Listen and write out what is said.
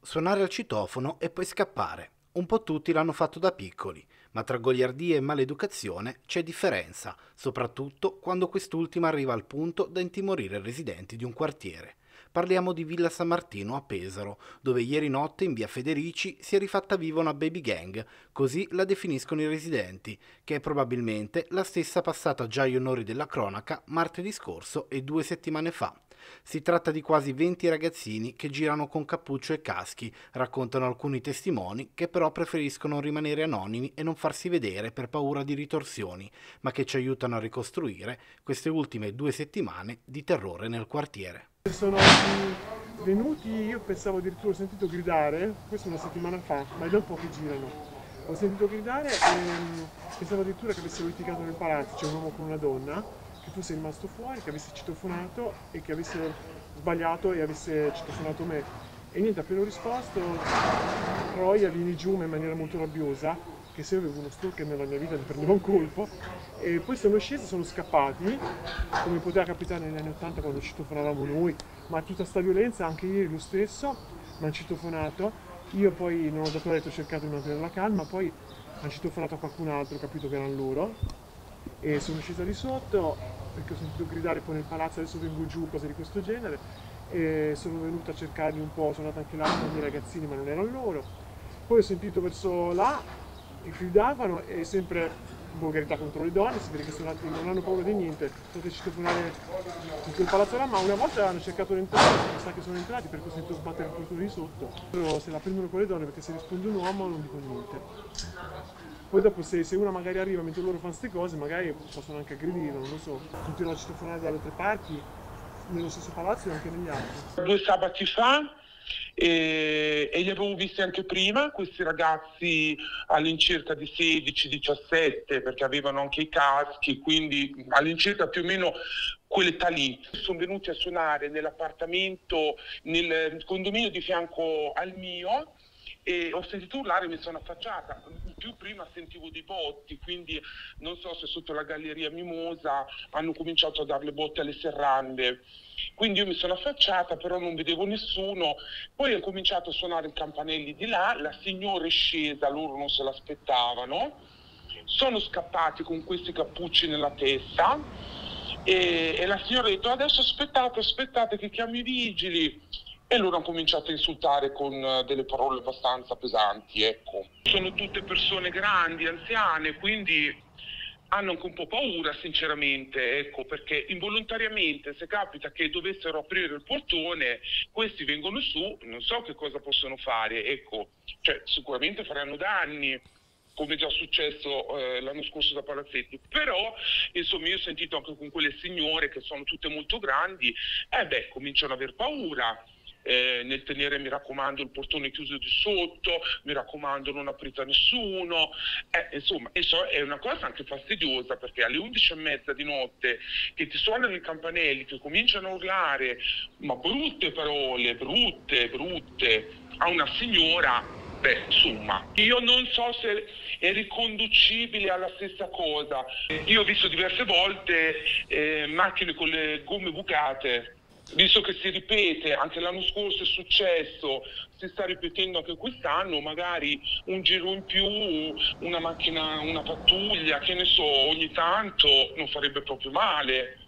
Suonare al citofono e poi scappare. Un po' tutti l'hanno fatto da piccoli, ma tra goliardia e maleducazione c'è differenza, soprattutto quando quest'ultima arriva al punto da intimorire i residenti di un quartiere. Parliamo di Villa San Martino a Pesaro, dove ieri notte in via Federici si è rifatta viva una baby gang, così la definiscono i residenti, che è probabilmente la stessa passata già agli onori della cronaca martedì scorso e 2 settimane fa. Si tratta di quasi 20 ragazzini che girano con cappuccio e caschi, raccontano alcuni testimoni che però preferiscono rimanere anonimi e non farsi vedere per paura di ritorsioni, ma che ci aiutano a ricostruire queste ultime 2 settimane di terrore nel quartiere. Sono venuti, io pensavo addirittura, ho sentito gridare, questo una settimana fa, ma è da un po' che girano. Ho sentito gridare e pensavo addirittura che avessero litigato nel palazzo, c'è un uomo con una donna, che fosse rimasto fuori, che avesse citofonato e che avesse sbagliato e avesse citofonato me. E niente, appena ho risposto, Roia vieni giù in maniera molto rabbiosa, che se io avevo uno stalker nella mia vita mi prendeva un colpo. E poi sono scesi, sono scappati, come poteva capitare negli anni 80 quando citofonavamo noi, ma tutta sta violenza, anche ieri lo stesso, mi hanno citofonato. Io poi non ho dato letto, ho cercato di mantenere la calma, poi hanno citofonato a qualcun altro, ho capito che erano loro. E sono scesa di sotto perché ho sentito gridare poi nel palazzo, adesso vengo giù, cose di questo genere. E sono venuta a cercarli un po', sono andata anche là con i ragazzini ma non erano loro. Poi ho sentito verso là, e gridavano e sempre volgarità contro le donne, si vede che sono andati, non hanno paura di niente, potete citofonare in quel palazzo là, ma una volta hanno cercato di entrare, mi sa che sono entrati perché ho sentito sbattere il portone di sotto. Però se la prendono con le donne perché se risponde un uomo non dico niente. Poi dopo se una magari arriva mentre loro fanno queste cose, magari possono anche aggredirlo, non lo so. Continuano a citofonare dalle altre parti, nello stesso palazzo e anche negli altri. 2 sabati fa e li avevo visti anche prima, questi ragazzi all'incirca di 16-17, perché avevano anche i caschi, quindi all'incirca più o meno quell'età lì. Sono venuti a suonare nell'appartamento, nel condominio di fianco al mio, e ho sentito urlare e mi sono affacciata. Più prima sentivo dei botti, quindi non so se sotto la galleria Mimosa hanno cominciato a dare le botte alle serrande. Quindi io mi sono affacciata, però non vedevo nessuno. Poi ho cominciato a suonare i campanelli di là, la signora è scesa, loro non se l'aspettavano. Sono scappati con questi cappucci nella testa e la signora ha detto adesso aspettate che chiami i vigili. E loro hanno cominciato a insultare con delle parole abbastanza pesanti, ecco. Sono tutte persone grandi, anziane, quindi hanno anche un po' paura, sinceramente, ecco, perché involontariamente, se capita che dovessero aprire il portone, questi vengono su, non so che cosa possono fare, ecco. Cioè, sicuramente faranno danni, come già successo l'anno scorso da Palazzetti, però insomma io ho sentito anche con quelle signore che sono tutte molto grandi, cominciano ad aver paura. Nel tenere, mi raccomando, il portone chiuso di sotto, mi raccomando non aprite a nessuno, insomma è una cosa anche fastidiosa, perché alle 11:30 di notte che ti suonano i campanelli, che cominciano a urlare ma brutte parole, brutte a una signora. Insomma, io non so se è riconducibile alla stessa cosa. Io ho visto diverse volte macchine con le gomme bucate. Visto che si ripete, anche l'anno scorso è successo, si sta ripetendo anche quest'anno, magari un giro in più, una macchina, una pattuglia, che ne so, ogni tanto non farebbe proprio male.